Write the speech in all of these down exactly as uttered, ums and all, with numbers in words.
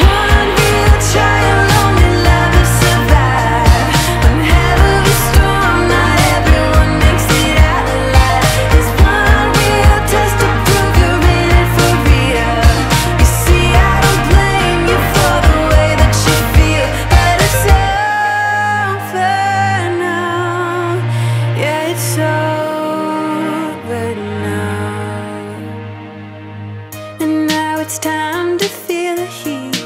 one real try alone in love to survive. When hell of a storm, not everyone makes it out alive. There's one real test to prove you're in it for real. You see, I don't blame you for the way that you feel, but it's over now. Yeah, it's over now. And now it's time to feel the heat,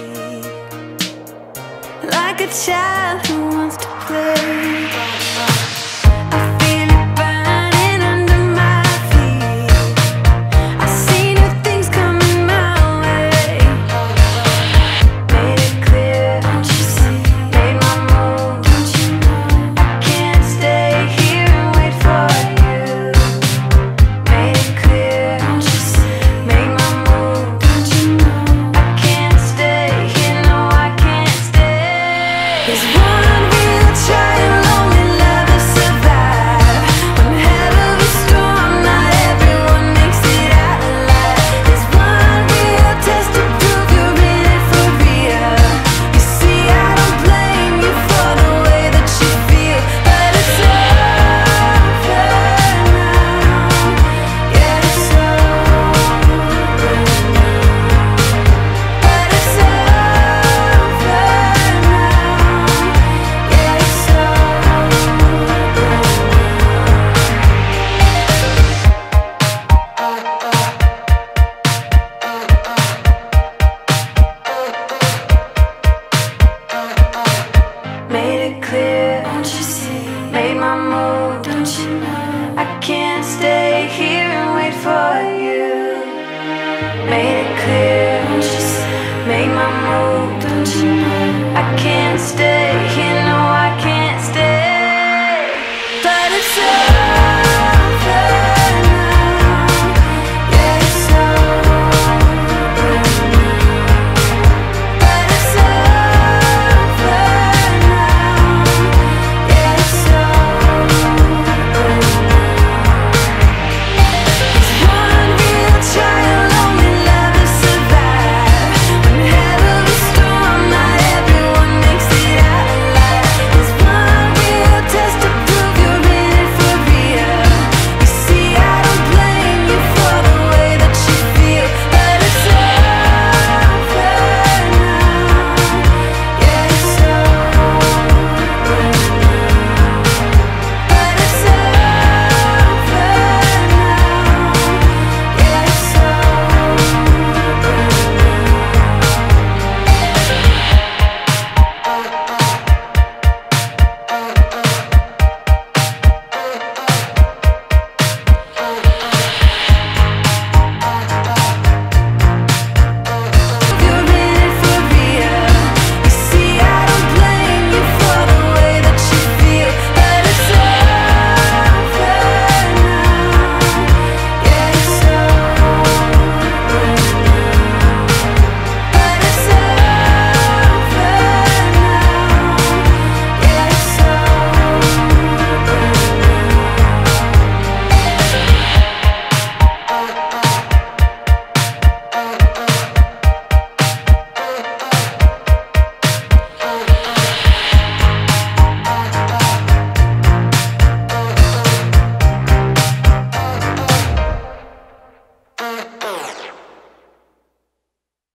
like a child who wants to play. I feel it burning under my feet. I see new things coming my way. Made it clear, don't you see? Made my move, don't you know? I can't stay here and wait for you. Made it clear, don't you see? Made my move, don't you know? I can't stay here, no, I can't stay. There's one real try alone in love to survive. When hell of a storm, not everyone makes it out alive. There's one real test to prove you're in it for real. You see, I don't blame you for the way that you feel, but it's over now. Yeah, it's over now. But it's over now. Yeah, it's Made it clear, don't you see? Made my move, don't you know? I can't stay here and wait for you. Made it clear, don't you see? Made my move, don't you know? I can't stay here.